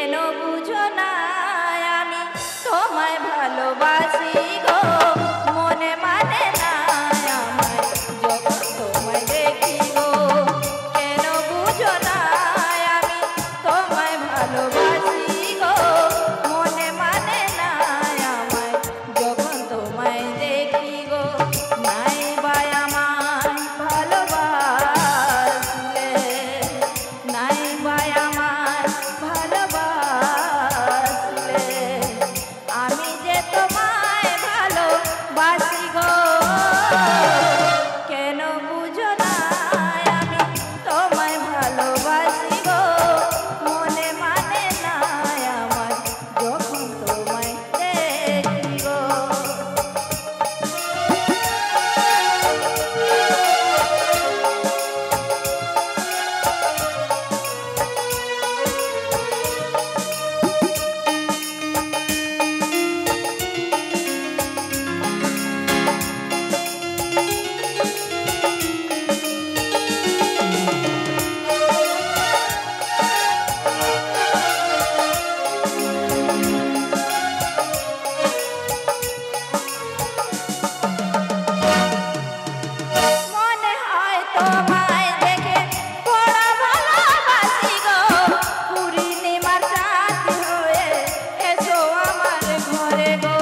কেন বুঝো না আমি তোমায় ভালোবাসি গো মনে মানে না আমায় যখন তোমায় দেখি গো কেন বুঝো না আমি তোমায় ভালোবাসি গো মনে মানে না আমায় যখন তোমায় দেখি গো নাই বা আমায় ভালোবাসলে নাই বা আমায় ভালোবাসলে আমি যে তোমায় ভালোবাসি গো কেন বুঝো না আমি তোমায় ভালোবাসি গো মনে মানে না আমার যখন তোমায় দেখি গো মনে হয় তোমায় দেখে বড় ভালোবাসি গো পূর্ণিমার চাঁদ হয়ে এসো আমার ঘরে গো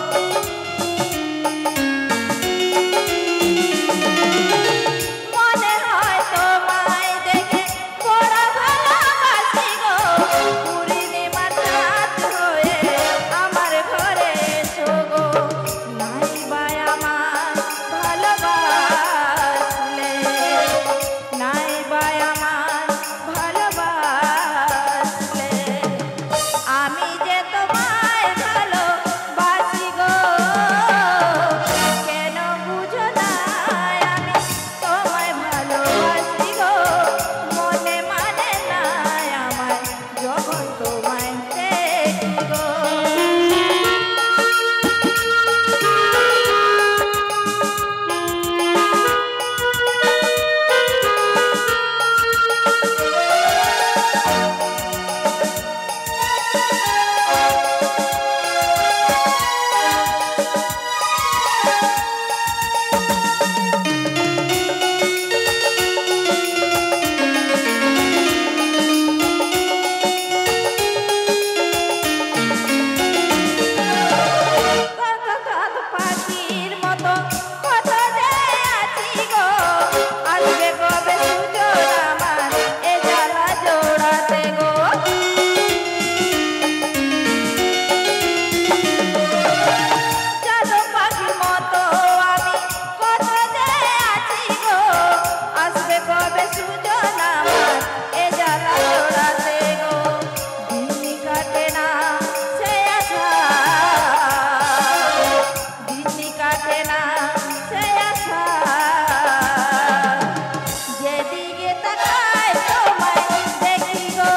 মনে হয় তোমায় দেখে বড় ভালোবাসি গো পূর্ণিমার চাঁদ হয়ে আমার ঘরে এসো গো নাই বা আমার ভালোবাসলে নাই বা আমার ভালোবাসলে আমি যে তোমায় ভালোবাসি গো কেন বুঝো না আমি তোমায় ভালোবাসি গো মনে মানে না আমায় যখন তোমায় দেখি গো পাখির মতো কত যে আছি গো আসবে কবে সুযোগ আমার এ জ্বালা জোড়াতে গো জাদু পাখির মতো আমি কত যে আছি গো আসবে কবে সুযোগ আমার এ জ্বালা জোড়াতে গো দিন কাটে না সে আশা দিন কাটে না সে আশা যেদিকে তাকাই তোমায় দেখি গো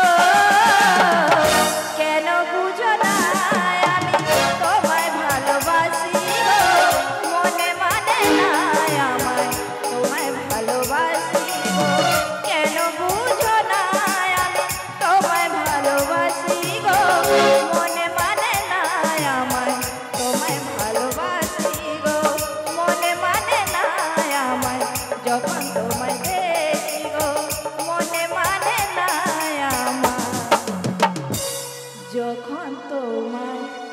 কেন বুঝো না আমি তোমায় ভালোবাসি গো মনে মানে না আমায় তোমায় ভালোবাসি গো কেন বুঝো না আমি তোমায় ভালোবাসি গো মনে মানে না আমায় তোমায় ভালোবাসি গো মনে মানে না আমায় যখন তোমায় দেখি গো মনে মানে না আমায় যখন তোমায়